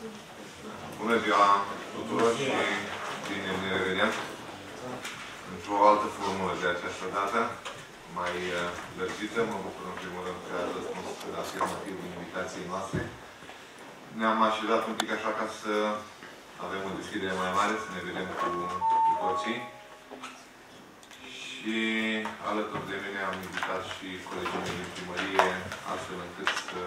Bună ziua tuturor și bine ne revedem într-o altă formulă de această dată, mai lărgită. Mă bucur în primul rând că ați răspuns afirmativ invitației noastre. Ne-am așezat un pic așa ca să avem o deschidere mai mare, să ne vedem cu toții. Și alături de mine am invitat și colegii mei din primărie, astfel încât să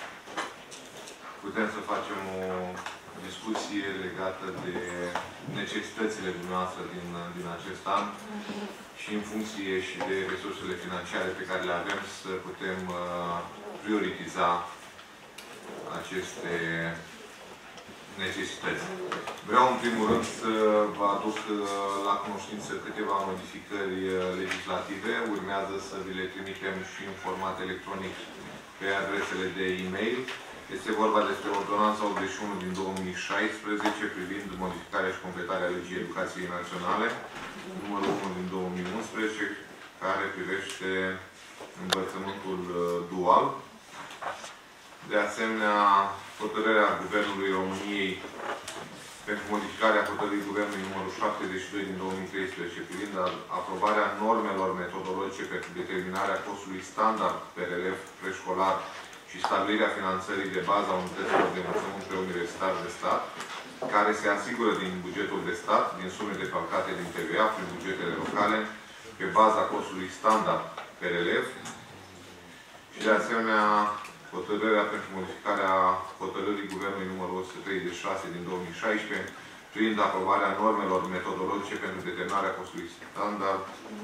putem să facem o discuție legată de necesitățile dumneavoastră din acest an și în funcție și de resursele financiare pe care le avem să putem prioritiza aceste necesități. Vreau în primul rând să vă aduc la cunoștință câteva modificări legislative. Urmează să vi le trimitem și în format electronic pe adresele de e-mail. Este vorba despre Ordonanța 81 din 2016 privind modificarea și completarea legii educației naționale, numărul 1 din 2011, care privește învățământul dual. De asemenea, hotărârea Guvernului României pentru modificarea hotărârii Guvernului numărul 72 din 2013 privind aprobarea normelor metodologice pentru determinarea costului standard pe elev preșcolar și stabilirea finanțării de bază a unităților de învățământ preuniversitar de stat, care se asigură din bugetul de stat, din sume defalcate din TVA, prin bugetele locale, pe baza costului standard per elev. Și de asemenea, hotărârea pentru modificarea hotărârii Guvernului numărul 136 din 2016, privind aprobarea normelor metodologice pentru determinarea costului standard,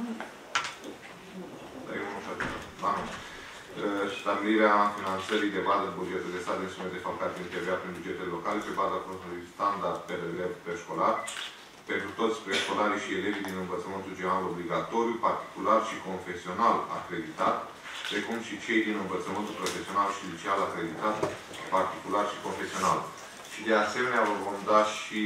și stabilirea finanțării de bază în bugetul de stat din sume defalcate din TVA prin bugetele locale pe baza costului standard per elev preșcolar pentru toți preșcolarii și elevii din învățământul general obligatoriu, particular și confesional acreditat, precum și cei din învățământul profesional și liceal acreditat, particular și confesional. Și de asemenea vă vom da și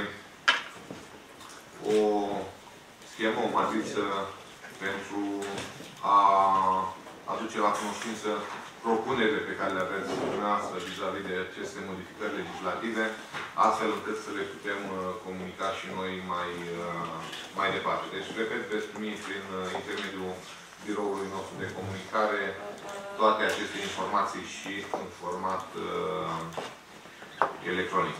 o schemă, o matriță pentru a aduce la cunoștință propunerile pe care le aveți dumneavoastră vis-a-vis de aceste modificări legislative, astfel încât să le putem comunica și noi mai departe. Deci, repet, veți primi prin intermediul biroului nostru de comunicare toate aceste informații și în format electronic.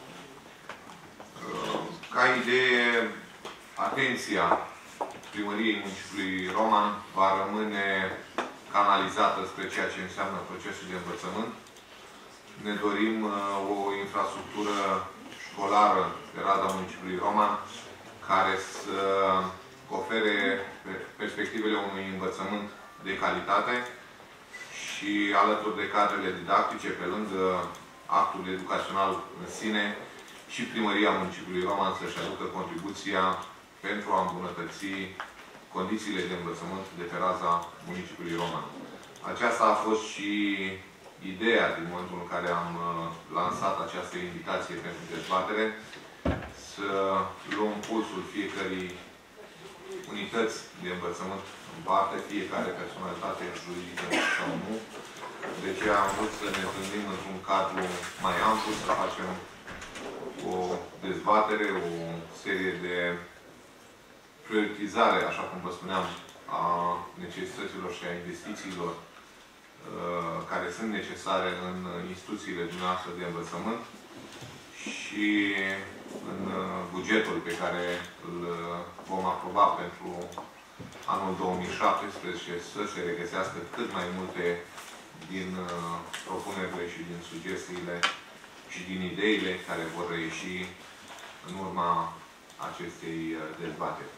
Ca idee, atenția Primăriei Municipiului Roman va rămâne canalizată spre ceea ce înseamnă procesul de învățământ. Ne dorim o infrastructură școlară pe rada Municipiului Roman care să ofere perspectivele unui învățământ de calitate și alături de cadrele didactice, pe lângă actul educațional în sine, și Primăria Municipiului Roman să-și aducă contribuția pentru a îmbunătăți condițiile de învățământ de pe raza municipiului Roman. Aceasta a fost și ideea din momentul în care am lansat această invitație pentru dezbatere, să luăm pulsul fiecărei unități de învățământ în parte, fiecare personalitate juridică sau nu. Deci am vrut să ne întâlnim într-un cadru mai amplu, să facem o dezbatere, o serie de prioritizare, așa cum vă spuneam, a necesităților și a investițiilor care sunt necesare în instituțiile dumneavoastră de învățământ și în bugetul pe care îl vom aproba pentru anul 2017 să se regăsească cât mai multe din propunerile și din sugestiile și din ideile care vor reieși în urma acestei dezbateri.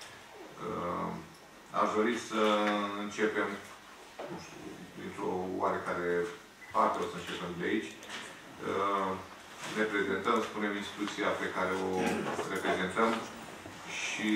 Aș dori să începem, nu știu, dintr-o oarecare parte, o să începem de aici. Reprezentăm, spunem, instituția pe care o reprezentăm și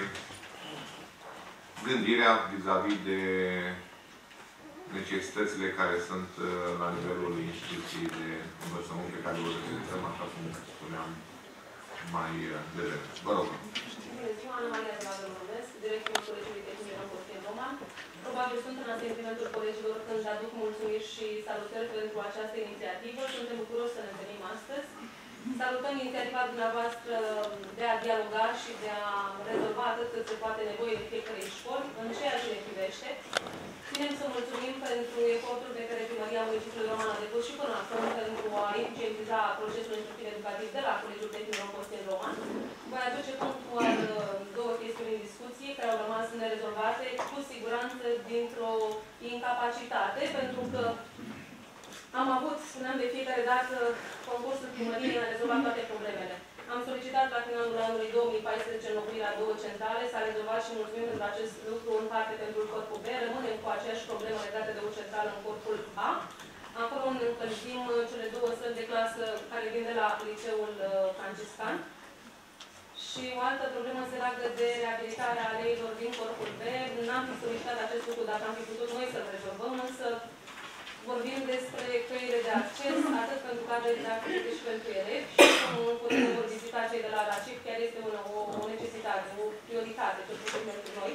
gândirea vis-a-vis de necesitățile care sunt la nivelul instituției de învățământ pe care o reprezentăm, așa cum spuneam mai devreme. Vă rog. Bună ziua, Ana Maria de la Românesc, directorul Colegiului Tehnic Constantin Roman. Probabil sunt în asentimentul colegilor când aduc mulțumiri și salutări pentru această inițiativă. Suntem bucuroși să ne întâlnim astăzi. salutăm inițiativa dumneavoastră de a dialoga și de a rezolva atât cât se poate nevoie de fiecare școli, în ceea ce ne privește. Ținem să mulțumim pentru efortul pe care Primăria Municipiului Roman a depus și până acum pentru a eficientiza procesul instructiv educativ de la Colegiul Tehnic Ron Roman. Voi aduce punctual două chestiuni în discuție care au rămas nerezolvate, cu siguranță dintr-o incapacitate, pentru că am avut, spuneam de fiecare dată, concursul primăriei a rezolvat toate problemele. Am solicitat la finalul anului 2014 înlocuirea două centrale, s-a rezolvat și mulțumim pentru acest lucru în parte pentru corpul B. Rămânem cu aceeași problemă legată de o centrală în corpul A. Acolo ne încălzim cele două săli de clasă care vin de la liceul Franciscan. Și o altă problemă se leagă de reabilitarea aleilor din corpul B. N-am fi solicitat acest lucru dacă am fi putut noi să-l rezolvăm, însă vorbim despre căile de acces, atât pentru cadre didactice cât și pentru elevi. Și cum putem vor vizita cei de la RACIP, chiar este o necesitate, o prioritate, cel puțin pentru noi.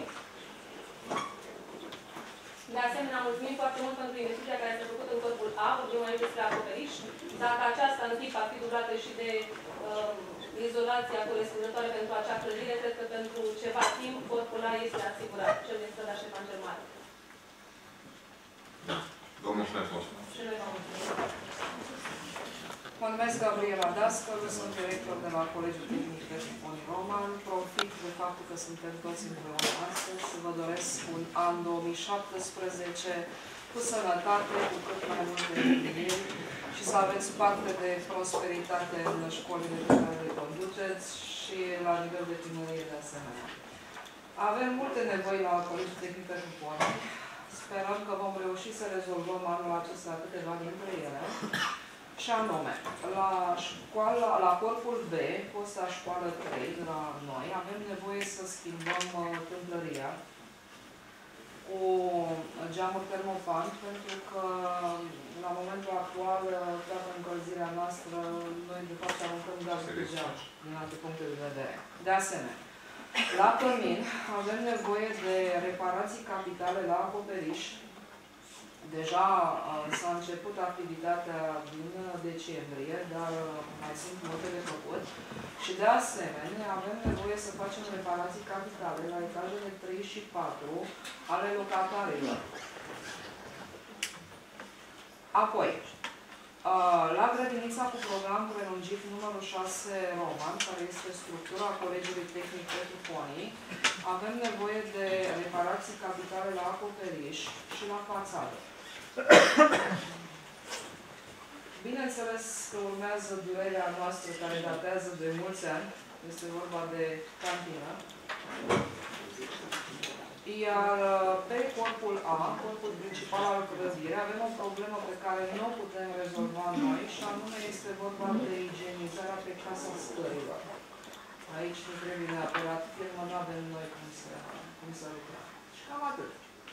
De asemenea, mulțumim foarte mult pentru investiția care s-a făcut în corpul A, vorbim aici despre acoperiș. Dacă aceasta în tip ar fi dublată și de izolația corespunzătoare pentru acea clădire, cred că pentru ceva timp corpul A este asigurat, cel de strada Ștefan cel Mare. Domnul Ștefan. Și noi vă mulțumim. Mă numesc Gabriela Dascălu, sunt director de la Colegiul Tehnic Ron Roman. Profit de faptul că suntem toți împreună astăzi să vă doresc un an 2017 cu sănătate, cu cât mai multe împlinieri și să aveți parte de prosperitate în școlile pe care le conduceți și la nivel de primărie de asemenea. Avem multe nevoi la Colegiul Tehnic Ron. Sperăm că vom reuși să rezolvăm anul acesta câteva dintre ele. Și anume, la corpul B, fosta școală 3 de la noi, avem nevoie să schimbăm tâmplăria cu geamuri termofan, pentru că la momentul actual, toată încălzirea noastră, noi de fapt aruncăm gazul de geam din alte puncte de vedere. De asemenea, la cămin avem nevoie de reparații capitale la acoperiș. Deja s-a început activitatea din decembrie, dar mai sunt multe de făcut. Și de asemenea avem nevoie să facem reparații capitale la etajele 3 și 4 ale locatarilor. Apoi, la grădinița cu program prelungit numărul 6 Roman, care este structura Colegiului Tehnic Petrufoni, avem nevoie de reparații capitale la acoperiș și la fațadă. Bineînțeles că urmează durerea noastră care datează de mulți ani, este vorba de cantină. Iar pe corpul A, corpul principal al clădirii, avem o problemă pe care nu o putem rezolva noi și anume este vorba de igienizarea pe casa stărilor. Aici nu trebuie neapărat firmă, nu avem noi cum să lucrăm. Și cam atât.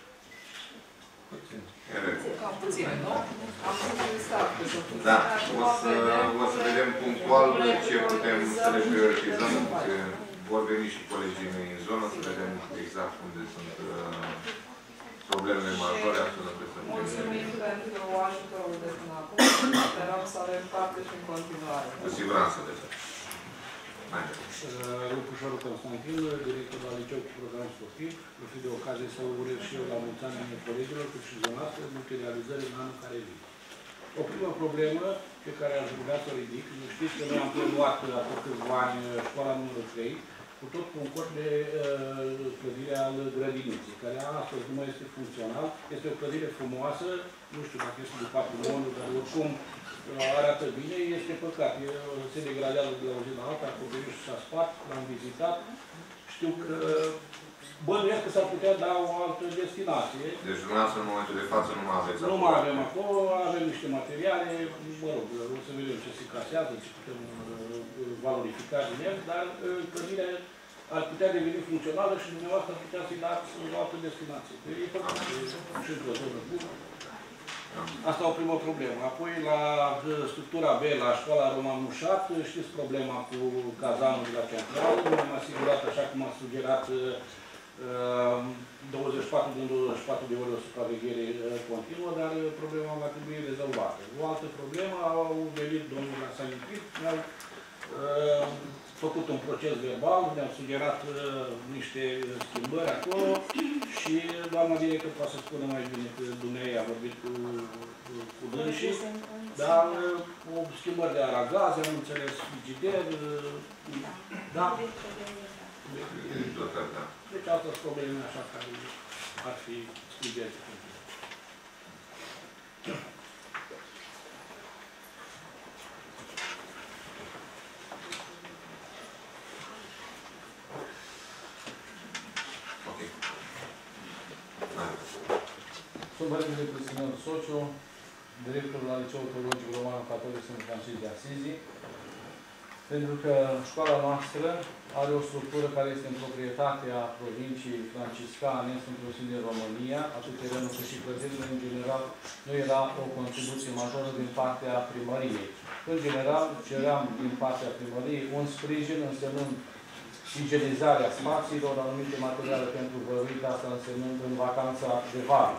Cam puține, nu? Am înregistrat că să fie. Da, o să vedem punctual ce putem să le prioritizăm. Vor veni și colegii mei în zonă, să vedem exact unde sunt problemele majore, astfel încât să vedem. Mulțumim pentru ajutorul de până acum. Sperăm să avem parte și în continuare. Cu siguranță de să. Lupușorul Constantin, director la liceu cu program sportiv. Profit de ocazie să urez și eu la mulți ani colegilor, cât și zonată, multe realizări în anul care vine. O primă problemă pe care aș vrea să o ridic, știți că noi am preluat acum câțiva ani școala numărul 3, cu tot cu un corp de clădire al grădiniței, care astăzi nu mai este funcțional. Este o clădire frumoasă, nu știu dacă este de patrimoniu, dar oricum arată bine, este păcat. Se degradează de la o zi la alta, acoperișul s-a spart, l-am vizitat. Știu că bănuiesc că s-ar putea da o altă destinație. Deci dumneavoastră în momentul de față nu mai aveți acolo? Nu mai avem acolo, avem niște materiale, mă rog, o să vedem ce se casează, ce putem valorifica din el, dar clădirea ar putea deveni funcțională și dumneavoastră ar putea să-i dați o altă destinație. E păcat, și într-o zonă bună. Asta o primă problemă. Apoi, la structura B, la școala Roman Mușat, știți problema cu cazanul de la centrală. Noi am asigurat, așa cum a sugerat, 24 din 24 de ore o supraveghere continuă, dar problema va trebui rezolvată. O altă problemă, au venit domnul la Sanitrit, mi-au făcut un proces verbal, ne-au sugerat niște schimbări acolo și doamna director poate să spună mai bine că dumneavoastră a vorbit cu dânsii, dar o schimbări de aragaze, am înțeles frigider, da? Deci asta sunt probleme așa care ar fi studente. Sunt Părintele Cristian Sociu, directorul la Liceul Teologic Roman Catolic Sfânt Francisc de Asizi, pentru că școala noastră are o structură care este în proprietatea provinciei franciscane, Sfântul Sfânt din România, atât terenul cât și clădirile, în general, nu era o contribuție majoră din partea primăriei. În general, ceream din partea primăriei un sprijin însemnând igienizarea spațiilor, anumite materiale pentru văruit, asta însemnând în vacanța de vară.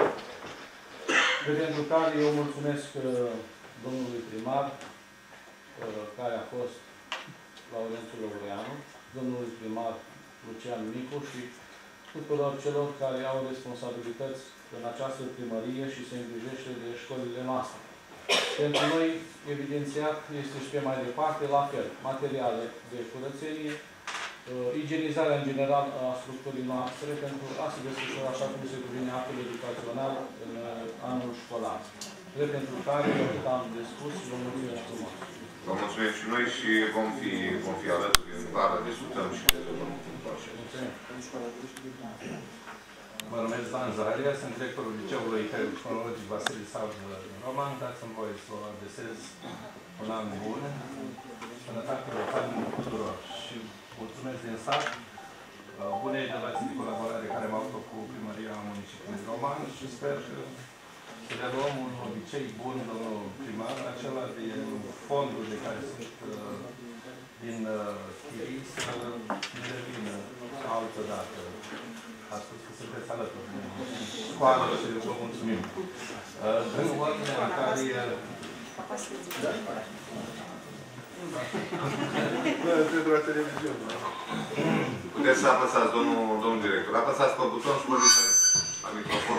Pentru care eu mulțumesc domnului primar, care a fost Laurențiu Laureanu, domnului primar Lucian Micu și tuturor celor care au responsabilități în această primărie și se îngrijește de școlile noastre. Pentru noi, evidențiat, este și pe mai departe, la fel, materiale de curățenie, igienizarea în general a structurii noastre pentru a se desfășura așa cum se cuvine actul educațional în anul școlar. Pentru care am de spus și vă mulțumesc frumos. Vă mulțumim și noi și vom fi alături în vară, discutăm și rezolvăm. Mă numesc Dan Zaharia, sunt directorul Liceului Tehnologic Vasile Sav din Roman. Dați-mi voie să vă adresez un an bun, sănătate familiei tuturor și mulțumesc din sat, bune relații de colaborare care m-au făcut cu Primăria Municipiului Roman și sper să le luăm un obicei bun, domnul primar, acela de fondul de care sunt din chirii să ne revină altă dată. A spus că sunteți alături de școală și vă mulțumim. În ordinea în care pentru la televiziune. Puteți să apăsați, domnul director. Apăsați pe buton și vorbiți la microfon.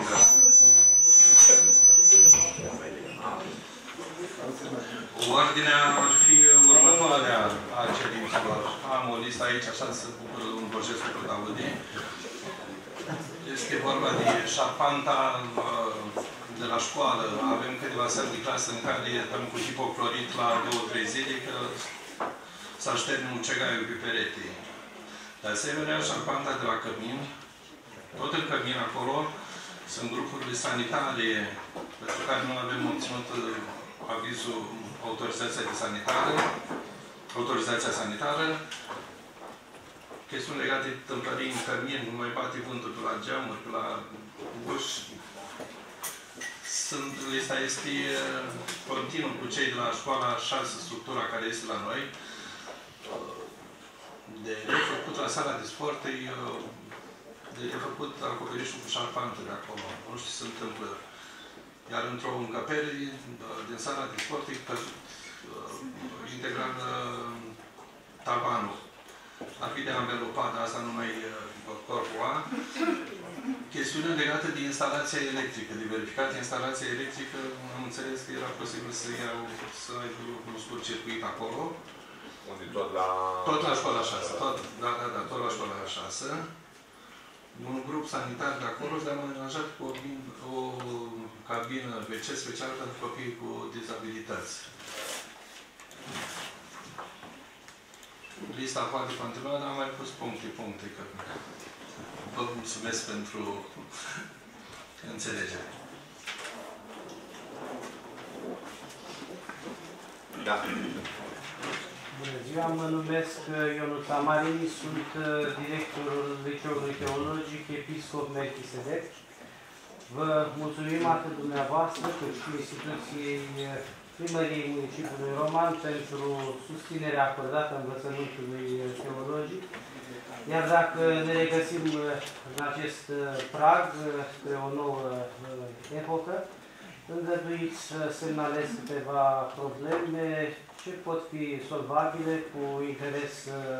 Ordinea ar fi următoarea a cerințelor. Am o listă aici, așa se bucură un proces cu Claudie. Este vorba de șarpanta de la școală. Avem câteva sări de clasă în care dăm cu hipoclorit la 2-3 zile, că s-a ștern mucegaiul pe perete. De asemenea, șarpanta de la cămin, tot în cămin acolo, sunt grupurile sanitare, pentru care nu avem obținut avizul, autorizația sanitară. Chestiuni legate de tâmplării în cămin, nu mai bate vântul pe la geamuri, pe la uși. Lista este continuă cu cei de la școala 6, structura care este la noi. De refăcut la sala de sport, de refăcut acoperișul cu șarpantă de acolo. Nu știu ce se întâmplă. Iar într-o încăpere din sala de sport e căzut integral tavanul. Ar fi de învelopat, asta numai corpul A. Chestiune legată de instalația electrică, de verificat instalația electrică, am înțeles că era posibil să aibă un scurt circuit acolo. Unde tot la școala 6. Tot la școala 6. Un grup sanitar de acolo le-am amenajat cu o cabină WC specială pentru copii cu dizabilități. Lista poate continua, dar am mai pus puncte, că vă mulțumesc pentru înțelegere. Da. Bună ziua, mă numesc Ionut Amarini, sunt directorul Liceului Teologic Episcop Melchisedec. Vă mulțumim atât dumneavoastră, cât și instituției Primăriei Municipiului Roman pentru susținerea acordată învățământului teologic. Iar dacă ne regăsim în acest prag spre o nouă epocă, îngăduiți să semnalez câteva probleme ce pot fi solvabile cu interes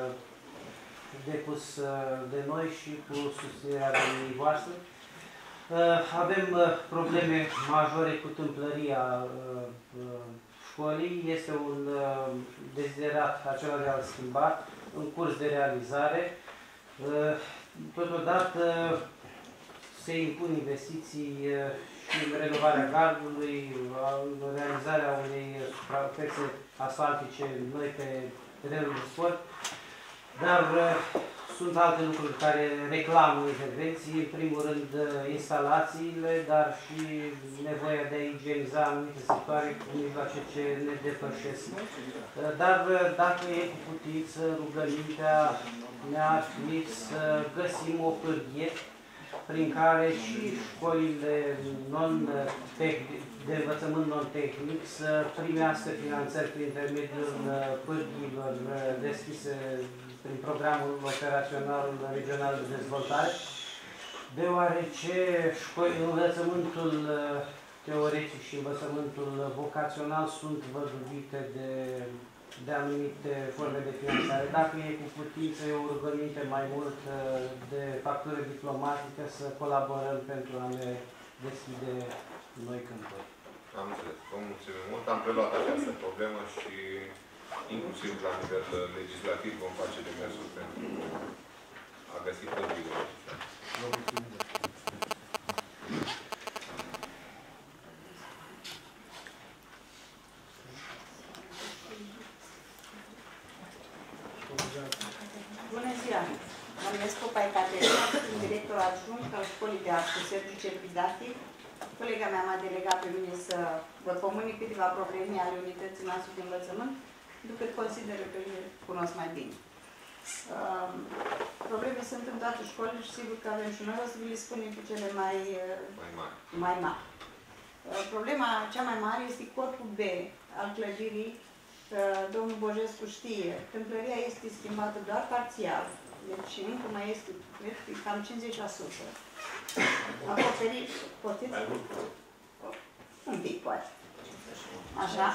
depus de noi și cu susținerea dumneavoastră. Avem probleme majore cu tâmplăria școlii. Este un deziderat acela de a-l schimba în curs de realizare. Totodată se impun investiții și în renovarea gardului, în realizarea unei suprafețe asfaltice noi pe terenul de sport, dar sunt alte lucruri care reclamă intervenții, în primul rând instalațiile, dar și nevoia de a igieniza anumite sectoare cu mijloace ce ne depășesc. Dar dacă e cu putință, rugămintea ne-ar fi să găsim o pârghie prin care și școlile de învățământ non-tehnic să primească finanțări prin intermediul pârghiilor deschise prin programul operațional regional de dezvoltare, deoarece învățământul teoretic și învățământul vocațional sunt văduvite de anumite forme de finanțare. Dacă e cu putință, e o rugăminte mai mult de factură diplomatică să colaborăm pentru a ne deschide noi câmpuri. Am înțeles. Vă mulțumim mult. Am preluat această problemă și inclusiv la nivel legislativ vom face demersul pentru a găsi pârghile. Bună ziua! Mă numesc Popa Caterina, sunt director adjunct al Școlii de Arts cu serviciu cervidactic. Colega mea m-a delegat pe mine să vă comunic câteva probleme ale unității noastre de învățământ, decât consideră că le cunosc mai bine. Probleme sunt în toate școlile și sigur că avem și noi, o să vi le spunem cu cele mai mari. Problema cea mai mare este corpul B al clădirii. Domnul Bojescu știe, tâmplăria este schimbată doar parțial, deci încă mai este, cred că cam 50%. Acoperiș, poftiți? Un pic, poate. Așa,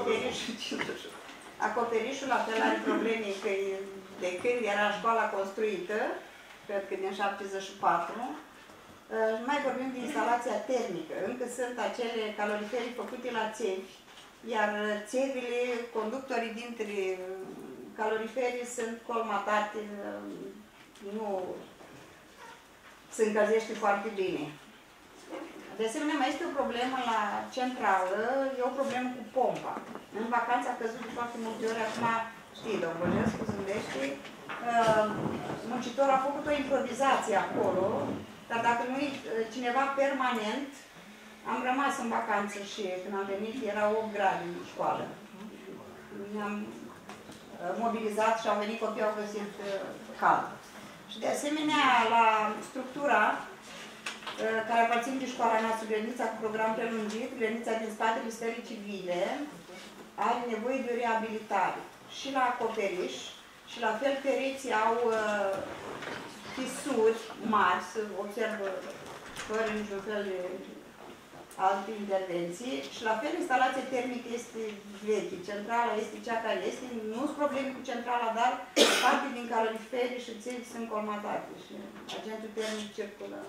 acoperișul la fel are probleme că de când era școala construită, cred că din 74, mai vorbim de instalația termică. Încă sunt acele caloriferi făcute la țevi, iar țevile, conductorii dintre caloriferi sunt colmatate, nu se încălzește foarte bine. De asemenea, mai este o problemă la centrală, e o problemă cu pompa. În vacanță a căzut de foarte multe ori, acum știi, domnul Băjescu zândește, muncitorul a făcut o improvizație acolo, dar dacă nu e cineva permanent, am rămas în vacanță și când am venit era 8 grade în școală. Ne-am mobilizat și au venit copiii, au găsit cald. Și de asemenea, la structura care aparține de școala noastră, grădinița cu program prelungit, grădinița din spatele stării civile, are nevoie de o reabilitare. Și la acoperiș, și la fel pereții au fisuri mari, se observă fără niciun fel de alte intervenții. Și la fel instalația termică este veche, centrala este cea care este. Nu sunt probleme cu centrala, dar parte din caloriferi și țevi sunt colmatate și agentul termic circulă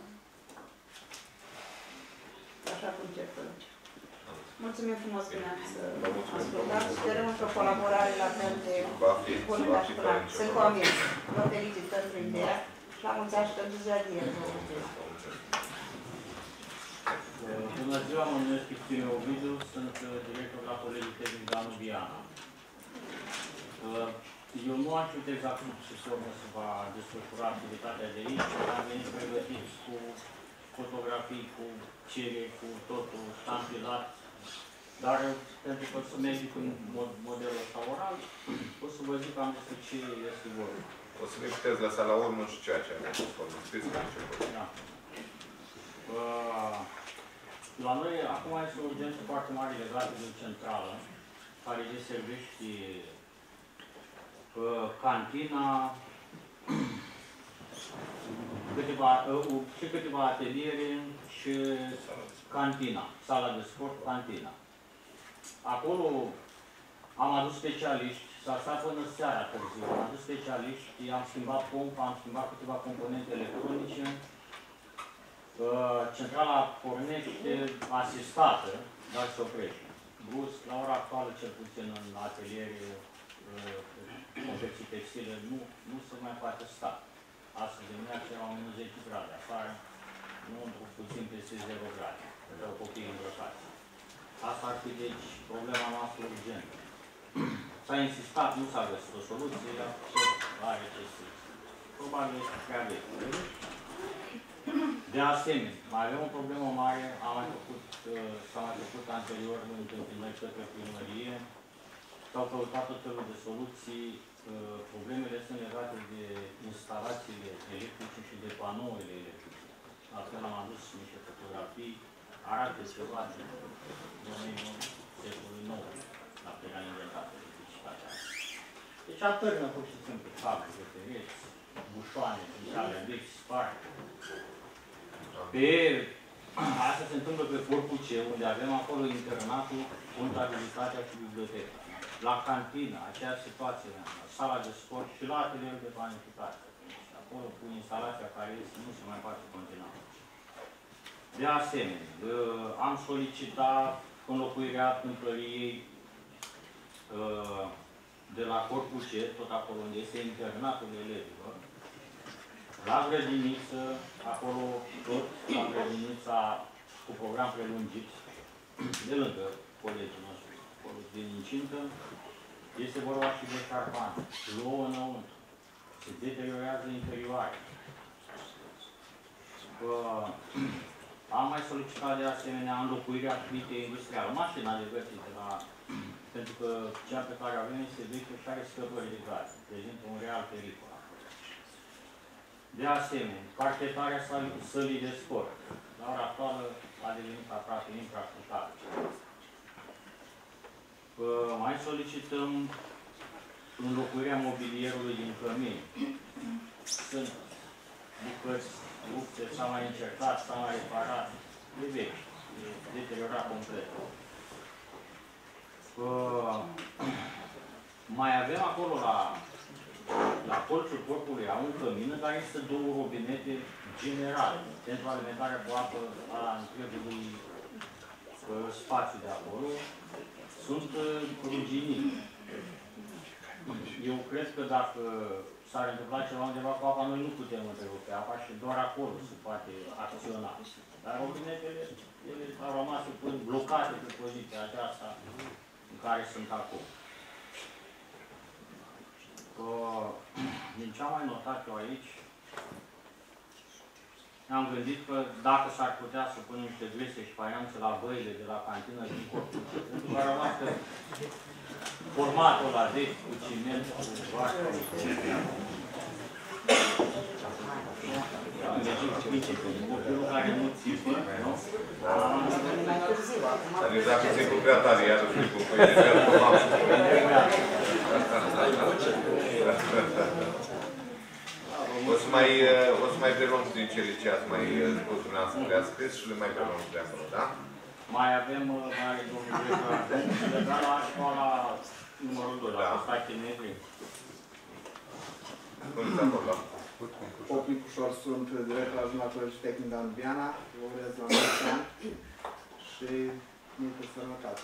așa cum circulă. Mulțumim frumos că ne-ați ascultat. Sperăm într-o colaborare la fel de bună ca și până. Sunt convins. Vă felicit pentru ideea și la mulți ani și pentru ziua de ieri. Bună ziua, mă numesc Cristina Ovidiu, sunt director la Colegiul Tehnic Danu Viana. Eu nu am știut exact cum și formă se va desfășura activitatea de aici, am venit pregătiți cu fotografii, cu cere, cu totul ștampilat, dar pentru că să merg în modelul ăsta oral, o să vă zic cam despre ce este vorba. O să ne puteți lăsa la urmă și ceea ce aveți formă. Scriți la început. Da. La noi, acum este o urgență foarte mare legată de centrală, care deservește cantina, câteva ateliere și cantina, sala de sport, cantina. Acolo am adus specialiști, s-a stat până seara târziu, am adus specialiști, am schimbat pompa, am schimbat câteva componente electronice. Centrala pornește asistată, dar se oprește. Brusc, la ora actuală, cel puțin în ateliere, confecții textile, nu se mai poate sta. Astăzi dimineața erau minus 10 grade afară, nu într-un puțin peste 0 grade, pentru copiii îmbrăcați. Asta ar fi, deci, problema noastră urgentă. S-a insistat, nu s-a găsit o soluție, are ce să zic. Probabil este prea vechi. De asemenea, mai avem o problemă mare, s-a mai făcut anterior întâlniri către primărie, s-au căutat tot felul de soluții, problemele sunt legate de instalațiile electrice și de panourile electrice. La fel am adus niște fotografii, arată ceva de domeniul secolului IX, la care am inventat electricitatea. Deci atârnă pur și simplu cable de pereți, bușoane, picioare, vechi, sparte. Asta se întâmplă pe corpul C, unde avem acolo internatul, contabilitatea și biblioteca. La cantina, aceeași situație, la sala de sport și la atelierul de planificare. Acolo cu instalația care nu se mai poate continua. De asemenea, am solicitat înlocuirea întâmplăriei de la corpul C, tot acolo unde este internatul elevilor, la grădiniță, acolo tot la grădinița cu program prelungit, de lângă colegii noștri, acolo din incintă, este vorba și de carpan, plouă înăuntru, se deteriorează interioare. Am mai solicitat de asemenea înlocuirea plitei industrială, mașina de găsite la... Pentru că cea pe care avem este veche și are scăpări de gaze, prezintă un real pericol. De asemenea, parchetarea sălii de sport, la ora actuală a devenit aproape impracticabil. Mai solicităm înlocuirea mobilierului din cămin. Sunt bucăți rupte, s-a mai încercat, s-a mai reparat, e vechi, e deteriorat complet. Mai avem acolo la colțul corpului a un cămin în care există două robinete generale pentru alimentarea cu apă a întregului spațiu de acolo. Sunt ruginii. Eu cred că dacă s-ar întâmpla ceva undeva cu apa, noi nu putem întrerupe apa și doar acolo se poate acționa. Dar robinetele au rămas blocate pe poziția aceasta în care sunt acum. Din ce am mai notat eu aici, am gândit că dacă s-ar putea să punem niște drese și faianțe la băile de la cantină din corpul. Pentru că a rămas formatul ăla de cu ciment, cu vașcă, copilul care nu țipă, nu? Adică dacă ți-ai cu prea tare, iară fi cu păi, o să mai preluăm din cele ce ați mai spus dumneavoastră le-a scris și le mai preluăm de acolo, da? Mai avem, mai domnul director, legat la școala numărul 2, la Costache Negri. Spuneți acolo. Popic Ușor, sunt director al Colegi Tehnic de Anbiana, vă urez la mulți ani și multă sănătate.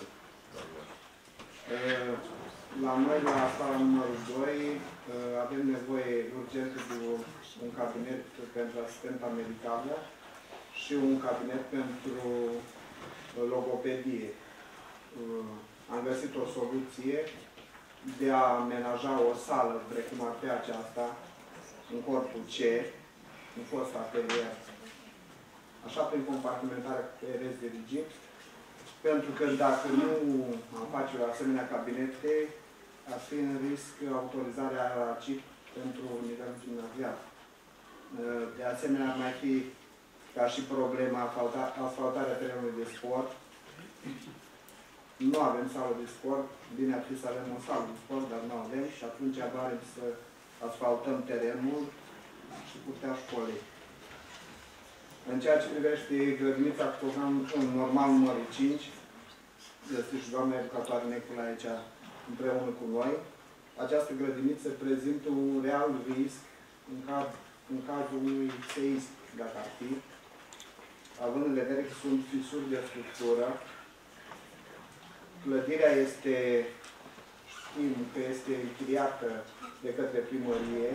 La noi, la sala numărul 2, avem nevoie urgent de un cabinet pentru asistenta medicală și un cabinet pentru logopedie. Am găsit o soluție de a amenaja o sală precum ar fi aceasta, în corpul C, în fost atelier, așa prin compartimentare cu pereți de rigid, pentru că dacă nu am face o asemenea cabinete, ar fi în risc autorizarea RACIP pentru nivelul gimnazial. De asemenea, ar mai fi ca și problema asfaltarea terenului de sport. Nu avem sală de sport, bine ar fi să avem o sală de sport, dar nu avem și atunci avem să asfaltăm terenul și curtea școlii. În ceea ce privește grădinița cu program normal numărul 5, este și doamna educatoare Necula aici împreună cu noi, această grădiniță prezintă un real risc în cazul unui seism, dacă ar fi, având în vedere că sunt fisuri de structură. Clădirea știm că este închiriată de către primărie.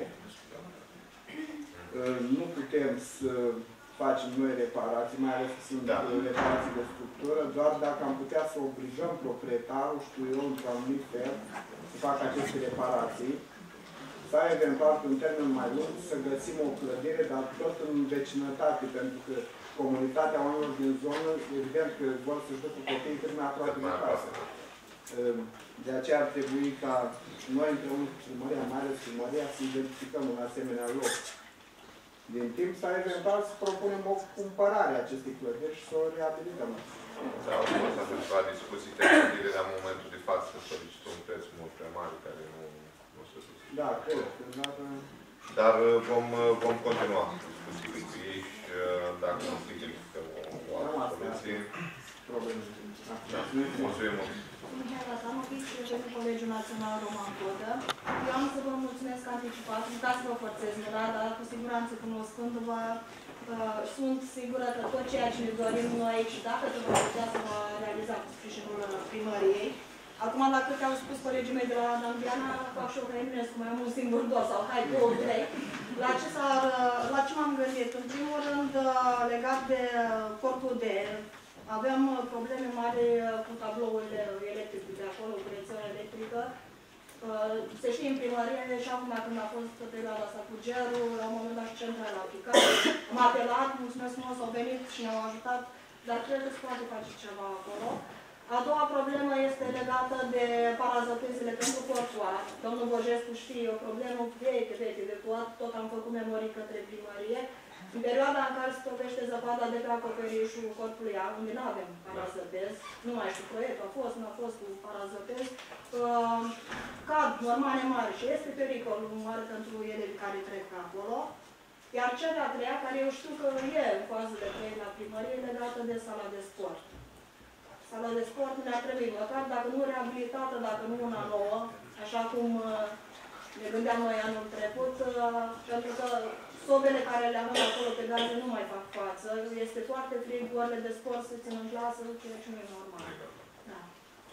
Nu putem să facem noi reparații, mai ales că sunt reparații de structură, doar dacă am putea să obligăm proprietarul, știu eu, într-un anumit fel, să facă aceste reparații, sau eventual, pe un termen mai lung, să găsim o clădire, dar tot în vecinătate, pentru că comunitatea oamenilor din zonă, evident că vor să-și ducă copiii cât mai aproape de casă. De aceea ar trebui ca noi, împreună cu primăria, mai ales primăria, să identificăm un asemenea loc din timp, sau eventual să propunem o cumpărare a acestei clădiri și să o reabilităm. Da, au fost la discuții tehnice, dar în momentul de față solicită un preț mult prea mare, care nu se duce. Da, cred că dar vom continua discuțiile cu ei și dacă nu se identifică o altă soluție. Mulțumim mult! Mihaela Sanovic, reprezentant Colegiul Național Roman Codă. Eu am să vă mulțumesc anticipat, nu ca să vă forțez mâna, dar cu siguranță cunoscându-vă, sunt sigură că tot ceea ce ne dorim noi și dacă se va putea să va realiza cu sprijinul primăriei. Acum, la câte au spus colegii mei de la Dambiana, fac și eu că Eminescu mai am un singur dos sau hai, două, trei. La ce m-am gândit? În primul rând, legat de corpul de aveam probleme mari cu tablourile electrice de acolo, cu rețeaua electrică. Se știe în primărie, și acum când a fost perioada asta cu gerul, la un moment dat și centrala a aplicat. M-a apelat, mulțumesc frumos, au venit și ne-au ajutat, dar cred că se poate face ceva acolo. A doua problemă este legată de parazotezile pentru corporat. Domnul Bojescu știe, o problemă veche de tot am făcut memorii către primărie. În perioada în care se topește zăpada de pe acoperișul corpului A, unde nu avem parazotez, nu mai știu, proiectul a fost, nu a fost cu parazotez, cad normale mari și este pericol mare pentru elevii care trec pe acolo. Iar cea de-a treia, care eu știu că e în fază de proiect la primărie, legată de sala de sport. Sala de sport ne-ar trebui măcar, dacă nu reabilitată, dacă nu una nouă, așa cum ne gândeam noi anul trecut, pentru că sobele care le avem acolo pe gaze nu mai fac față. Este foarte frig, orele de sport se țin în clasă, ceea ce nu e normal. Da.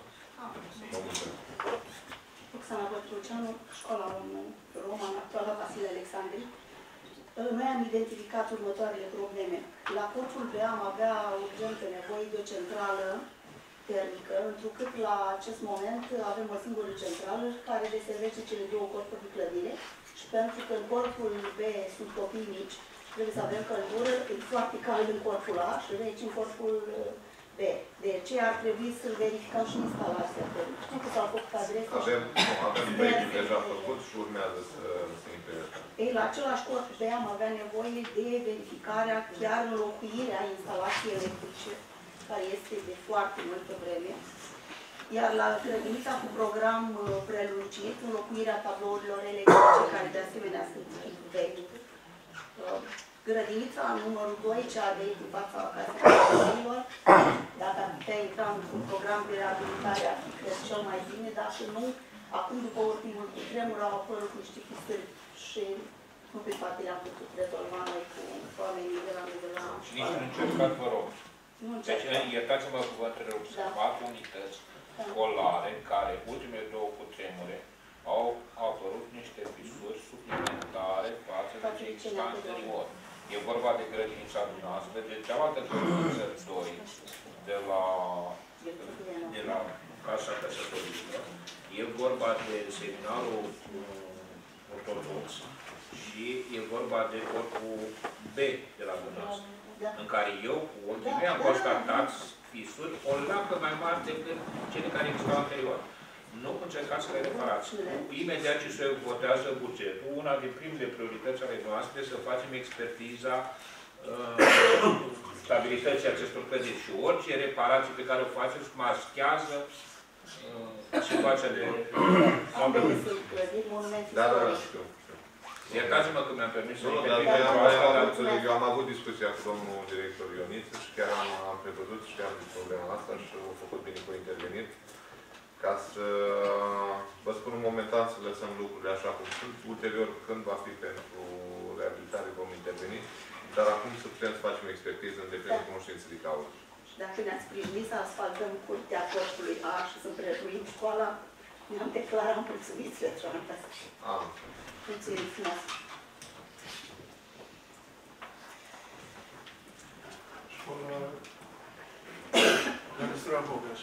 Oxana Bătruceanu, școala roman actuală Vasile Alexandri. Noi am identificat următoarele probleme. La corpul B am avea urgentă nevoie de o centrală termică, întrucât la acest moment avem o singură centrală care deservește cele două corpuri de clădire și pentru că în corpul B sunt copii mici, trebuie să avem căldură, e foarte cald în corpul A și aici în corpul B. De aceea ar trebui să verificăm și instalația termică. Știu că s-au făcut adrese. Avem proiectul deja făcut și urmează să se implementeze. Ei, la același corp B am avea nevoie de verificarea, chiar înlocuirea instalației electrice, care este de foarte multă vreme. Iar la grădinița cu program prelungit, înlocuirea tablourilor electrice, care de asemenea sunt vechi. Grădinița numărul 2, cea de în fața casei copiilor, dacă ar putea intra într-un program de reabilitare, ar fi cred cel mai bine, dacă nu, acum după ultimul cutremur au apărut niște chestii și nu pe toate le-am putut rezolva noi cu oamenii de la Și nici nu încercat, vă rog. Deci, iertați-mă că vă întrerup, sunt 4 unități școlare care, ultimele două cutremure, au apărut niște fisuri suplimentare față de ce exista anterior. E vorba de grădinița dumneavoastră, de cealaltă grădiniță 2, de la Casa Căsătoriilor. E vorba de seminarul ortodox și e vorba de corpul B de la dumneavoastră, în care eu, cu ochii mei, am constatat fisuri o leacă mai mari decât cele care existau anterior. Nu încercați să le reparați. Imediat ce se votează bugetul, una din primele priorități ale noastre să facem expertiza stabilității acestor clădiri. Și orice reparație pe care o faceți maschează situația de... Sunt clădiri, monumente Da, istorice. Iertați-mă că mi-am permis să eu am avut discuția cu domnul director Ioniță și chiar am prevăzut și chiar problema asta și au făcut bine cu intervenit ca să vă spun momentan să lăsăm lucrurile așa cum sunt. Ulterior, când va fi pentru reabilitare, vom interveni, dar acum să putem să facem expertiză în deplină cunoștință de cauză. Și dacă ne-ați sprijinit să asfaltăm curtea corpului A și să prelătuim școala, ne-am declarat mulțumiți pentru asta. Mulțumim frumos! Școala Ministra Bogaș.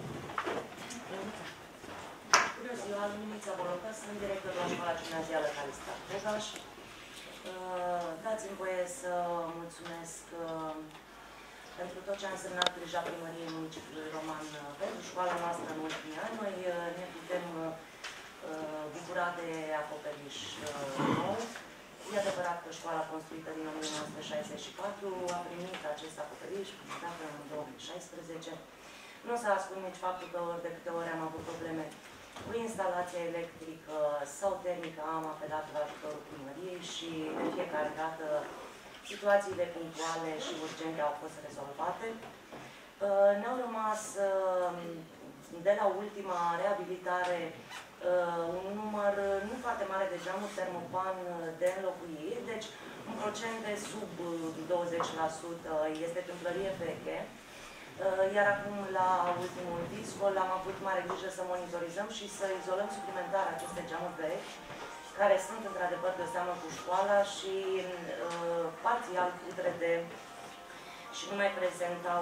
Bună ziua, Luminița Bolocă, sunt director la Școala Gimnazială Calistar Bogaș. Dați-mi voie să mulțumesc pentru tot ce a însemnat deja primăriei municipiului Roman pentru școala noastră în ultimii ani. Noi ne putem bucura de acoperiș nou. E adevărat că școala construită din 1964 a primit acest acoperiș dată în 2016. Nu o să ascund nici faptul că ori de câte ori am avut probleme cu instalația electrică sau termică, am apelat la ajutorul primăriei și de fiecare dată situațiile punctuale și urgente au fost rezolvate. Ne-au rămas de la ultima reabilitare un număr nu foarte mare de geamuri termopan de înlocuiri, deci un procent de sub 20% este tâmplărie veche. Iar acum, la ultimul discol, am avut mare grijă să monitorizăm și să izolăm suplimentar aceste geamuri vechi, care sunt într-adevăr de seamă cu școala și parțial putrede și nu mai prezentau,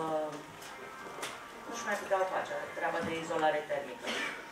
nu-și mai puteau face treaba de izolare termică.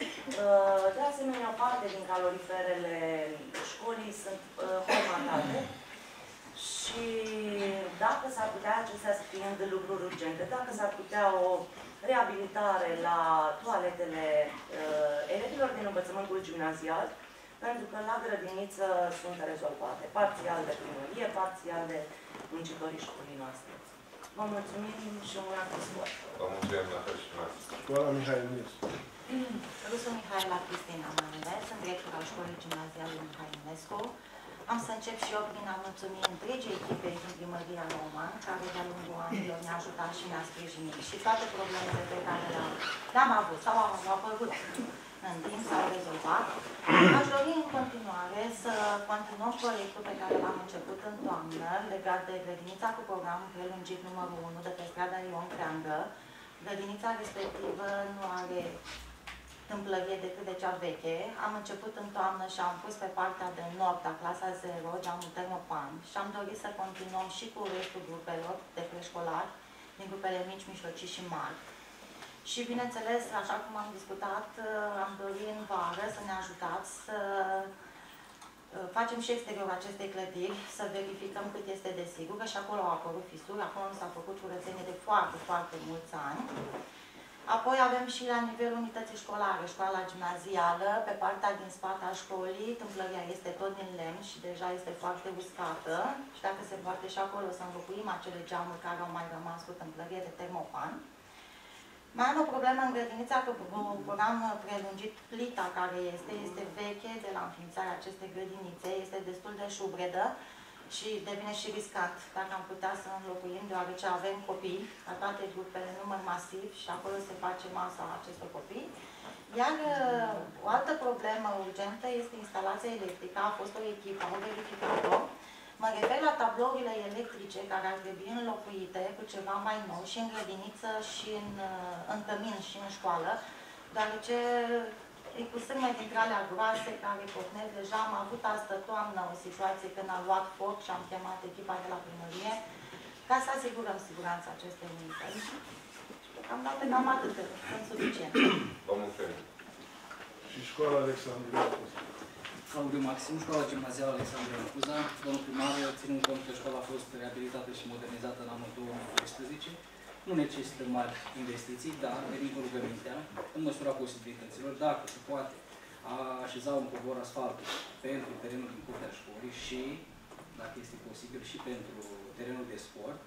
De asemenea, o parte din caloriferele școlii sunt formatate și dacă s-ar putea, acestea fiind lucruri urgente, dacă s-ar putea o reabilitare la toaletele elevilor din învățământul gimnazial, pentru că la grădiniță sunt rezolvate, parțial de primărie, parțial de muncitorii școlii noastre. Vă mulțumim și un an de sport. Vă mulțumim la fel și noi. Școala Mihai Ionescu. Rusu Mihaela Cristina Manele, sunt director al școlii gimnaziale Mihai Ionescu. Am să încep și eu prin a mulțumi întregii echipe din primăria Roman, care de-a lungul anilor ne-a ajutat și ne-a sprijinit și toate problemele pe care le-am avut sau au apărut în timp s-au rezolvat. Aș dori în continuare să continuăm proiectul pe care l-am început în toamnă, legat de grădinița cu program prelungit numărul 1 de pe strada Ion Creangă. Grădinița respectivă nu are tâmplărie decât de cea veche. Am început în toamnă și am pus pe partea de nord, a clasa 0, geamul termopan și am dorit să continuăm și cu restul grupelor de preșcolari, din grupele mici, mijlocii și mari. Și, bineînțeles, așa cum am discutat, am dorit în vară să ne ajutați să facem și exteriorul acestei clădiri, să verificăm cât este de sigur, că și acolo au apărut fisuri, acolo nu s-a făcut curățenie de foarte, foarte mulți ani. Apoi avem și la nivelul unității școlare, școala gimnazială, pe partea din spate a școlii, tâmplăria este tot din lemn și deja este foarte uscată și dacă se poate și acolo să înlocuim acele geamuri care au mai rămas cu tâmplărie de termopan. Mai am o problemă în grădinița cu program prelungit, plita care este veche de la înființarea acestei grădinițe, este destul de șubredă și devine și riscant dacă am putea să înlocuim, deoarece avem copii la toate grupele, număr masiv și acolo se face masa acestor copii. Iar o altă problemă urgentă este instalația electrică. A fost o echipă, am verificat-o. Mă refer la tablourile electrice care ar trebui înlocuite cu ceva mai nou și în grădiniță și în cămin și în școală, deoarece cu sârme dintre alea groase care pornesc. Deja am avut astă toamnă o situație când a luat foc și am chemat echipa de la primărie ca să asigurăm siguranța acestei unități. Am dat cam atât, sunt suficient. Vă mulțumim. Și școala Alexandria Cuza. Claudiu Maxim, școala gimnazială Alexandria Cuza. Domnul primar, ținând cont că școala a fost reabilitată și modernizată în anul 2013, nu necesită mari investiții, dar venim cu rugămintea, în măsura posibilităților, dacă se poate a așeza un covor asfalt pentru terenul din curtea școlii și, dacă este posibil, și pentru terenul de sport.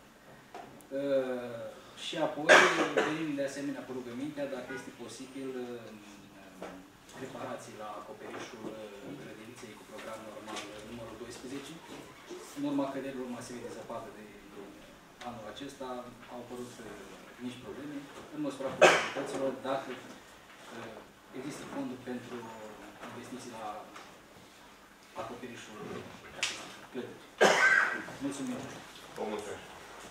Și apoi venim de asemenea cu rugămintea, dacă este posibil, reparații la acoperișul grădiniței cu program normal numărul în urma căderilor masive de zăpadă de anul acesta au apărut mici probleme, în măsura posibilităților, dacă există fonduri pentru investiții la acoperișul clădirii. Mulțumim! Vă mulțumesc!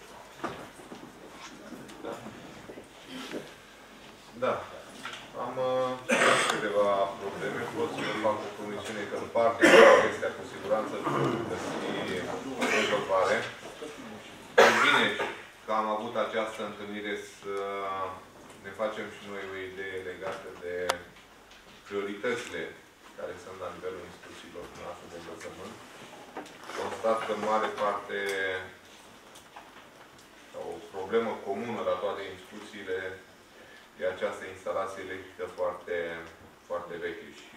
Da. Am câteva probleme. Pot să fac o promisiune că în parte acestea cu siguranță vor fi rezolvare. E bine că am avut această întâlnire să ne facem și noi o idee legată de prioritățile care sunt la nivelul instituțiilor noastre de învățământ. Constat că în mare parte o problemă comună la toate instituțiile e această instalație electrică foarte, foarte veche și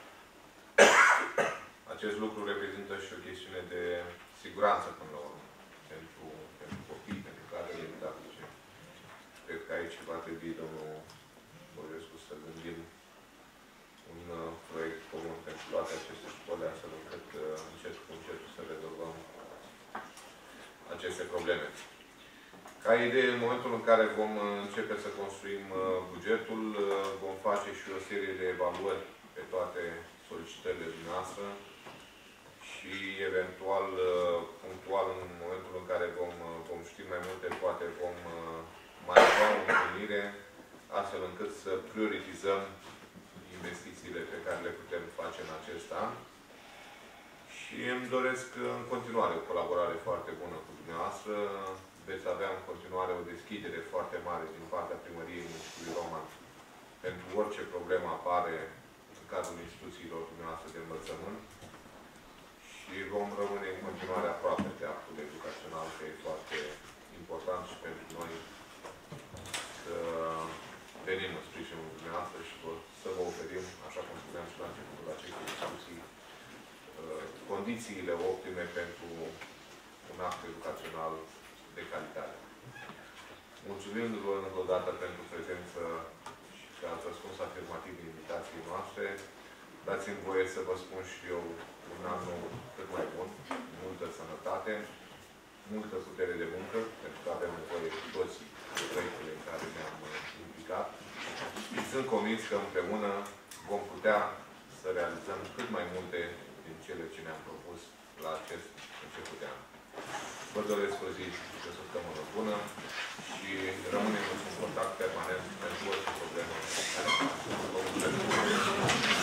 acest lucru reprezintă și o chestiune de siguranță până la urmă pentru copii, pentru cadrele didactice. Cred că aici va trebui, domnul Băgescu, să gândim un proiect comun pentru toate aceste școli, astfel încât încet cu încet să rezolvăm aceste probleme. Ca idee, în momentul în care vom începe să construim bugetul, vom face și o serie de evaluări pe toate solicitările dumneavoastră și, eventual, punctual, în momentul în care vom ști mai multe, poate vom mai avea o întâlnire, astfel încât să prioritizăm investițiile pe care le putem face în acest an. Și îmi doresc în continuare o colaborare foarte bună cu dumneavoastră. Veți avea în continuare o deschidere foarte mare din partea Primăriei Municipiului Roman pentru orice problemă apare în cadrul instituțiilor dumneavoastră de învățământ și vom rămâne în continuare aproape de actul educațional, că e foarte important și pentru noi să venim în sprijinul dumneavoastră și să vă oferim, așa cum spuneam și la începutul acestei discuții, condițiile optime pentru un act educațional de calitate. Mulțumindu-vă încă o dată pentru prezență și că ați răspuns afirmativ invitației noastre, dați-mi voie să vă spun și eu un an nou cât mai bun, multă sănătate, multă putere de muncă, pentru că avem nevoie cu toții de proiectele în care ne-am implicat. Și sunt convins că împreună vom putea să realizăm cât mai multe din cele ce ne-am propus la acest început de an. Vă doresc o zi de săptămână bună și rămânem în contact permanent pentru orice problemă. Vă mulțumesc!